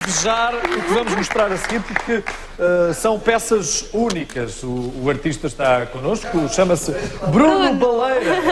desejar o que vamos mostrar a seguir, porque são peças únicas. O artista está connosco, chama-se Bruno Baleira.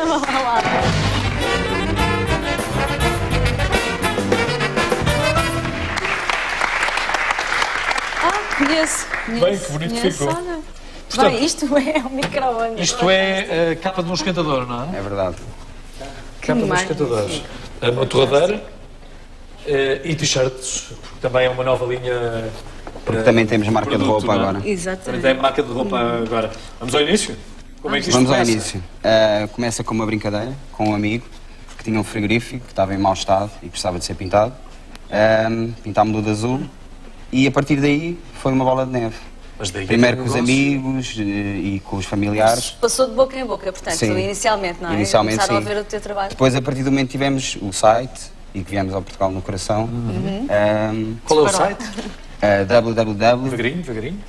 Conheço. Bem, que bonito ficou. Portanto, bem, isto é um micro-ondas. Isto é a capa de um esquentador, não é? É verdade. Capa de um esquentador. Uma torradeira e t-shirts, porque também é uma nova linha. Porque também temos marca de roupa agora. Exatamente. Também tem marca de roupa agora. Vamos ao início? Como é que isto Vamos ao começa? início. Começa com uma brincadeira, com um amigo que tinha um frigorífico que estava em mau estado e precisava de ser pintado. Pintámos-lo de azul e a partir daí foi uma bola de neve. Mas daí Primeiro com os amigos e com os familiares. Passou de boca em boca, portanto, Sim. Inicialmente, não é? Inicialmente, começaram sim. a ver o teu trabalho. Depois, a partir do momento que tivemos o site e que viemos ao Portugal no Coração. Qual é o site? www.arganarms.com Devagarinho.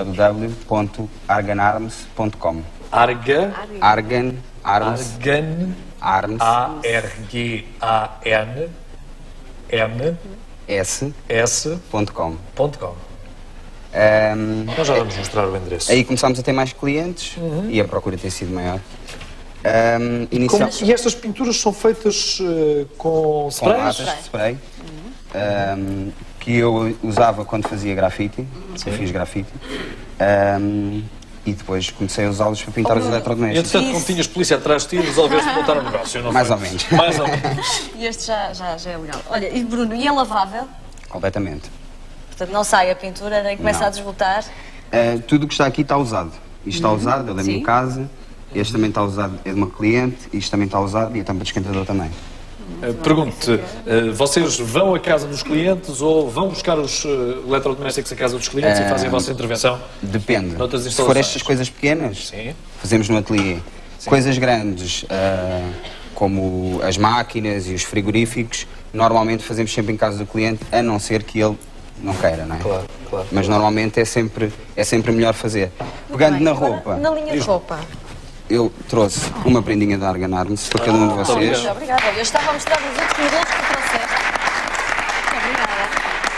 www.arganarms.com Argan. Arms A-R-G-A-N S.com. Nós já vamos mostrar o endereço. Aí começámos a ter mais clientes e a procura tem sido maior. E estas pinturas são feitas com Com sprays? latas de spray que eu usava quando fazia grafite, eu fiz grafite, e depois comecei a usá-los para pintar os E eletrodomésticos. entretanto, como tinhas polícia atrás de ti, resolveste montar um negócio, não Mais foi? ou menos. Mais ou menos. E este já é legal. Olha, e Bruno, e é lavável? Completamente. Portanto, não sai a pintura, nem começa Não. a desbotar. Tudo o que está aqui está usado. Isto está usado, é da minha Sim. casa, este também está usado, é de uma cliente, isto também está usado e a tampa de esquentador também. Pergunto-te, vocês vão à casa dos clientes ou vão buscar os eletrodomésticos à casa dos clientes e fazem a vossa intervenção? Depende. Noutras Se for instalações? estas coisas pequenas, Sim. fazemos no ateliê. Coisas grandes, como as máquinas e os frigoríficos, normalmente fazemos sempre em casa do cliente, a não ser que ele não queira, não é? Claro. Mas normalmente é sempre melhor fazer. Pegando Bem, na agora, roupa, Na linha de roupa. eu trouxe uma prendinha da Arganarms para cada um de vocês. Muito obrigada. Eu estava a mostrar os outros modelos que trouxeste. Muito obrigada.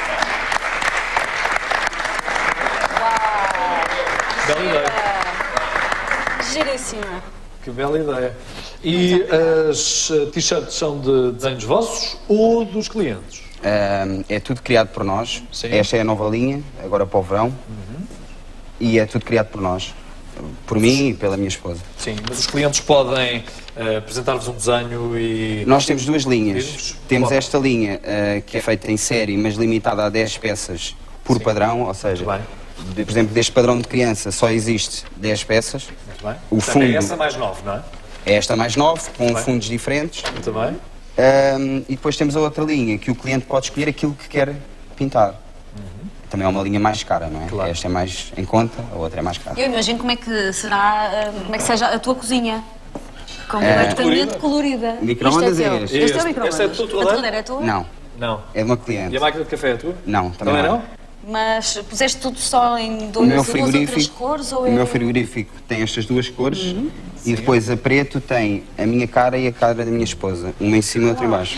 Uau! Bela ideia. Giríssima. Que bela ideia. E as t-shirts são de desenhos vossos ou dos clientes? É tudo criado por nós. Sim. Esta é a nova linha, agora para o verão. E é tudo criado por nós. Por mim e pela minha esposa. Sim, mas os clientes podem apresentar-vos um desenho e... Nós temos duas linhas. Vimos? Temos Qual? esta linha que é feita em série, mas limitada a 10 peças por padrão, ou seja, Muito por exemplo, deste padrão de criança só existe 10 peças. Muito bem. O Portanto, fundo é essa mais nova, não é? é esta mais 9, com bem. fundos diferentes. Muito bem. E depois temos a outra linha, que o cliente pode escolher aquilo que quer pintar. Também é uma linha mais cara, não é? Claro. Esta é mais em conta, a outra é mais cara. Eu imagino como é que será, como é que seja a tua cozinha. Completamente colorida. Micro-ondas Isto é é teu. este. Este é o Este. micro-ondas. Esta é a tua torradeira? A torradeira é tua? Não, Não. é de uma E cliente. a máquina de café é tua? Não, Também também não? Mas puseste tudo só em O duas meu outras frigorífico, cores? Ou o meu frigorífico tem estas duas cores e depois a preto tem a minha cara e a cara da minha esposa, uma em cima e outra em baixo.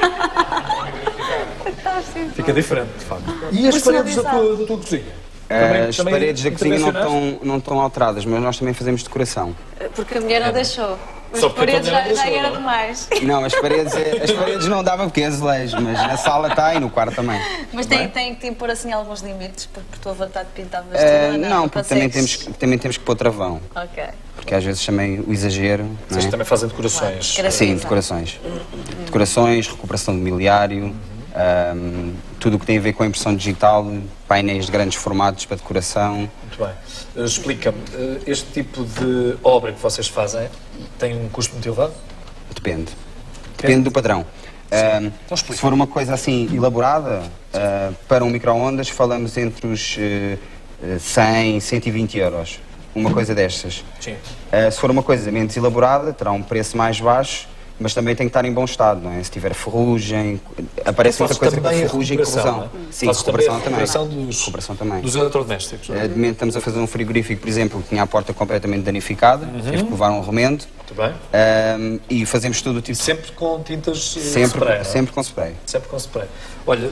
Fica diferente, de facto. E as paredes da tua cozinha? As paredes da cozinha não estão alteradas, mas nós também fazemos decoração. Porque a mulher não deixou. Só As porque a paredes mulher não já deixou, era não é? demais. Não, as paredes não dava porque é azulejo, mas na sala está e no quarto também. Mas tem que te impor assim alguns limites, por tua vontade de pintar tudo. Não, porque também temos que pôr travão, Ok. porque às vezes também o exagero. Não Vocês é? também fazem decorações. Claro. Sim, decorações. Decorações, recuperação de mobiliário, tudo o que tem a ver com a impressão digital, painéis de grandes formatos para decoração. Muito bem. Explica-me, este tipo de obra que vocês fazem tem um custo muito elevado? Depende. Depende do padrão. Então explica. Se for uma coisa assim elaborada, para um micro-ondas falamos entre os 100 e 120 euros. Uma coisa destas. Sim. Se for uma coisa menos elaborada, terá um preço mais baixo, mas também tem que estar em bom estado, não é? Se tiver ferrugem, aparece muita coisa com ferrugem e corrosão. Sim, recuperação também. Recuperação também. Dos eletrodomésticos. De momento estamos a fazer um frigorífico, por exemplo, que tinha a porta completamente danificada, teve que levar um remendo. Muito bem. E fazemos todo o tipo de... Sempre com tintas Sempre, spray, não é? sempre com spray. Sempre com spray. Olha,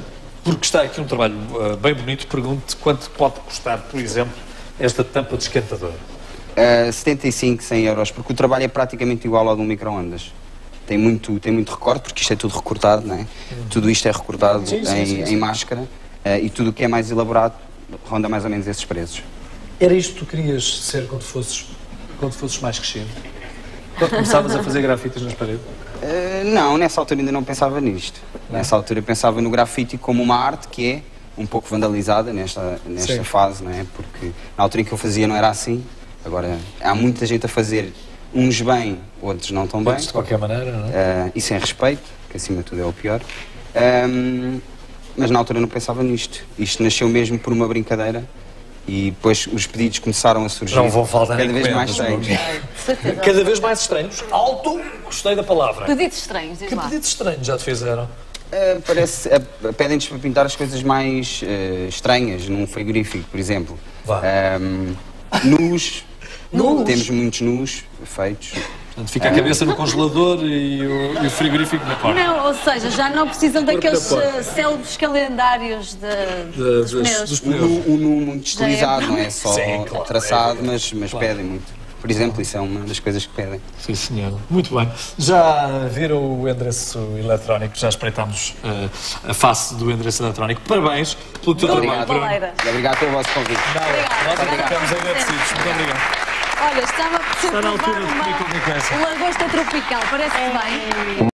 porque está aqui um trabalho bem bonito, pergunto quanto pode custar, por exemplo, esta tampa de esquentador? 75, 100 euros, porque o trabalho é praticamente igual ao de um micro-ondas. Tem muito recorte, porque isto é tudo recortado, não é? Tudo isto é recortado em máscara e tudo o que é mais elaborado ronda mais ou menos esses preços. Era isto que tu querias ser quando fosses mais crescido? Quando começavas a fazer grafites nas paredes? Não, nessa altura ainda não pensava nisto. Não. Nessa altura pensava no grafite como uma arte que é um pouco vandalizada nesta fase, não é? Porque na altura em que eu fazia não era assim. Agora, há muita gente a fazer uns bem, outros não tão bem. De qualquer maneira, não é? E sem respeito, que acima de tudo é o pior. Mas na altura não pensava nisto. Isto nasceu mesmo por uma brincadeira e depois os pedidos começaram a surgir. Não vão faltar cada vez mais estranhos. Cada vez mais estranhos. Alto, gostei da palavra. Pedidos estranhos, diz lá. Que pedidos estranhos já te fizeram? Pedem-nos para pintar as coisas mais estranhas num frigorífico, por exemplo. Nus. Temos muitos nus feitos. Portanto, fica a cabeça no congelador e o frigorífico na porta. Não, ou seja, já não precisam daqueles célebres calendários dos pneus. O nu muito estilizado, não é só traçado, mas pedem muito. Por exemplo, isso é uma das coisas que pedem. Sim, senhor. Muito bem. Já viram o endereço eletrónico? Já espreitámos a face do endereço eletrónico. Parabéns pelo teu trabalho, Bruno. Obrigado pelo vosso convite. Nós ficamos agradecidos. Muito obrigado. Olha, estava a Está na altura de comer qualquer coisa. uma lagosta tropical, parece bem.